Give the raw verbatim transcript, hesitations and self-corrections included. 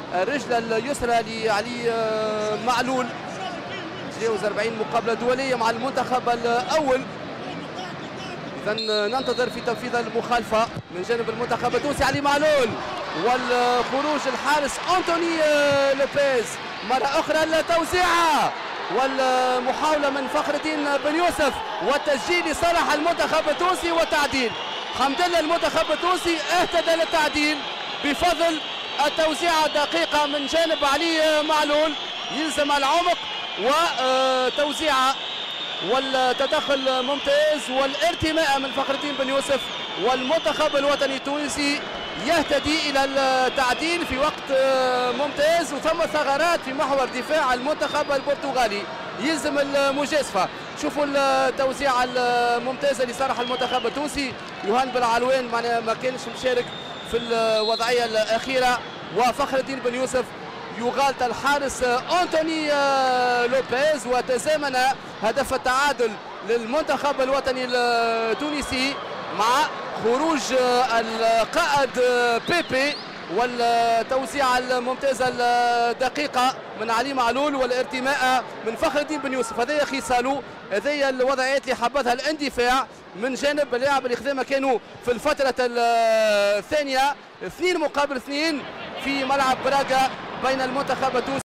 الرجل اليسرى لعلي معلول. تجاوز أربعين مقابله دوليه مع المنتخب الاول. اذا ننتظر في تنفيذ المخالفه من جانب المنتخب التونسي. علي معلول والخروج الحارس أنتوني لوبيز مره اخرى. التوزيعه والمحاوله من فخر الدين بن يوسف والتسجيل لصالح المنتخب التونسي والتعديل. الحمد لله المنتخب التونسي اهتدى للتعديل بفضل التوزيعه الدقيقه من جانب علي معلول. يلزم العمق وتوزيعه والتدخل ممتاز والارتماء من فخر الدين بن يوسف، والمنتخب الوطني التونسي يهتدي الى التعديل في وقت ممتاز. وثم ثغرات في محور دفاع المنتخب البرتغالي يلزم المجازفه. شوفوا التوزيعه الممتازه لصالح المنتخب التونسي. يوهان بالعلوان معناها ما كانش مشارك في الوضعيه الاخيره، وفخر الدين بن يوسف يغالط الحارس أنتوني لوبيز، وتزامن هدف التعادل للمنتخب الوطني التونسي مع خروج القائد بيبي والتوزيعة الممتازة الدقيقة من علي معلول والارتماء من فخر الدين بن يوسف. هذه خصاله، هذه الوضعيات اللي حبتها الاندفاع من جانب اللاعب اللي خذا مكانه في الفترة الثانية. اثنين مقابل اثنين في ملعب براغا بين المنتخب التونسي